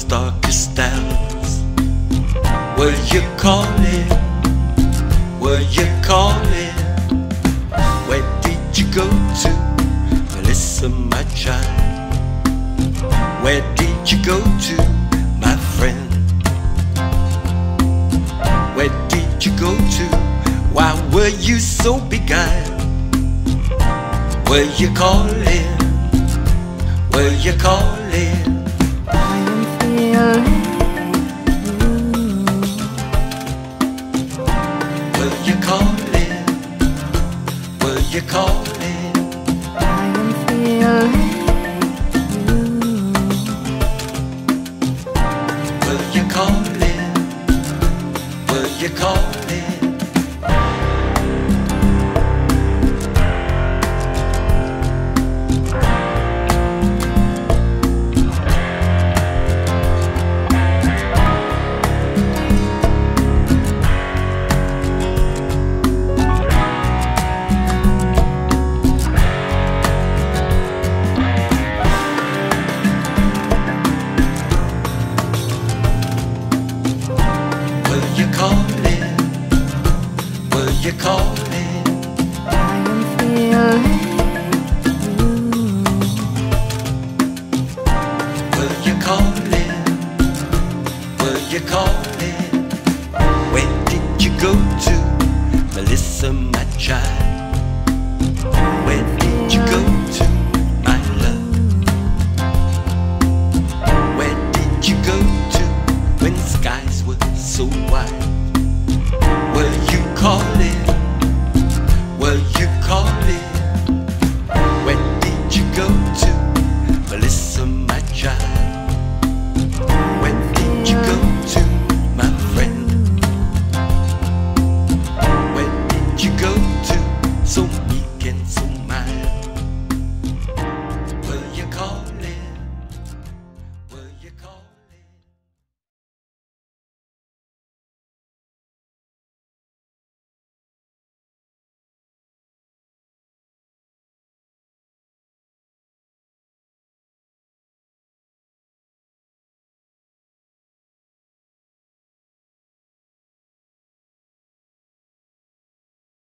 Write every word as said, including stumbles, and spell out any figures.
darkest hours. Were you calling? Were you calling? Where did you go to, Melissa, my child? Where did you go to, my friend? Where did you go to? Why were you so beguiled? Were you calling? Were you calling? I am feeling blue. Were you calling? Were you calling? I am feeling blue. Were you calling? Were you calling? Were you calling? Were you calling? I am feeling blue. Were you calling? Were you calling? Where did you go to, Melissa, my child? Where did you go to, my love? Where did you go to when skies were so wide?